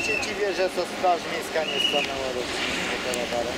się dziwię, że to straż miejska nie stanęła do radarem.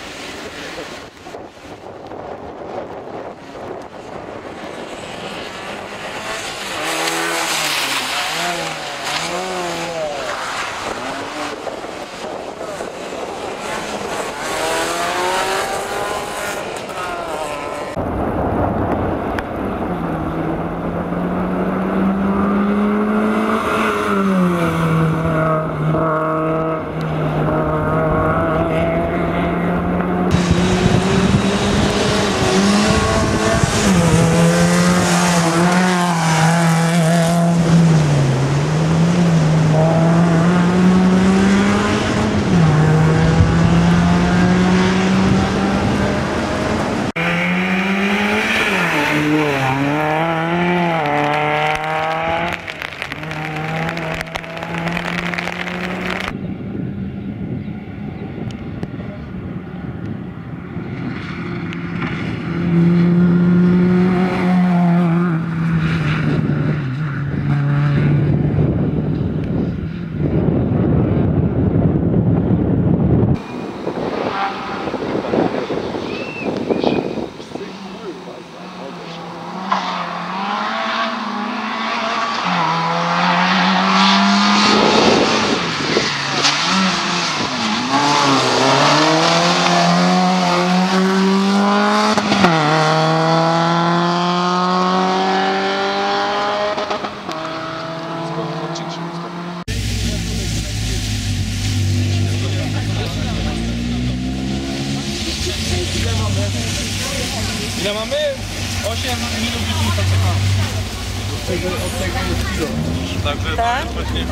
Ile mamy? 8 minut 10 sekund. Od tego jest kilo. Także tak? właśnie...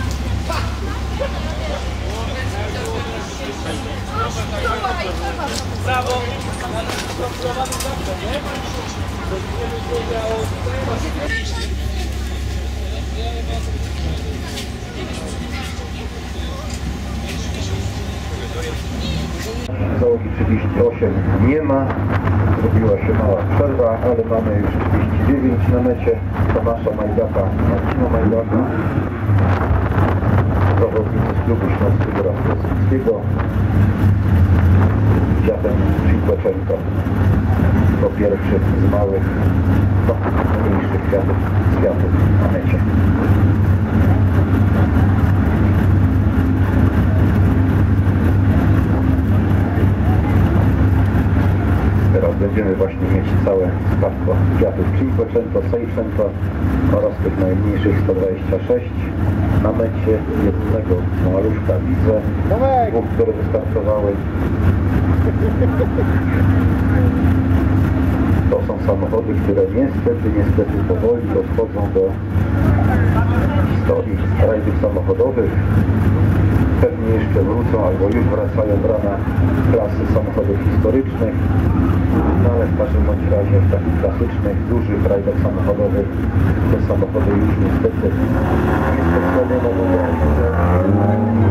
Brawo! Załogi 38 nie ma, zrobiła się mała przerwa, ale mamy już 39 na mecie. Tomasza Majdaka, Marcina Majdaka, zawodnicy z klubu Śląskiego Rastrowskiego, Dziadem Cinquecento. To pierwszy z małych, no, mniejszych kwiatów na mecie. Teraz będziemy właśnie mieć całe stawko kwiatów Cinquecento, Seicento oraz tych najmniejszych 126. Na mecie jednego maluszka widzę, dwóch, które wystartowały. To są samochody, które niestety powoli dochodzą do historii rajdów samochodowych. Pewnie jeszcze wrócą albo już wracają w ramach klasy samochodów historycznych, no ale w każdym bądź razie w takich klasycznych, dużych rajdach samochodowych te samochody już niestety niespecjalnie mogą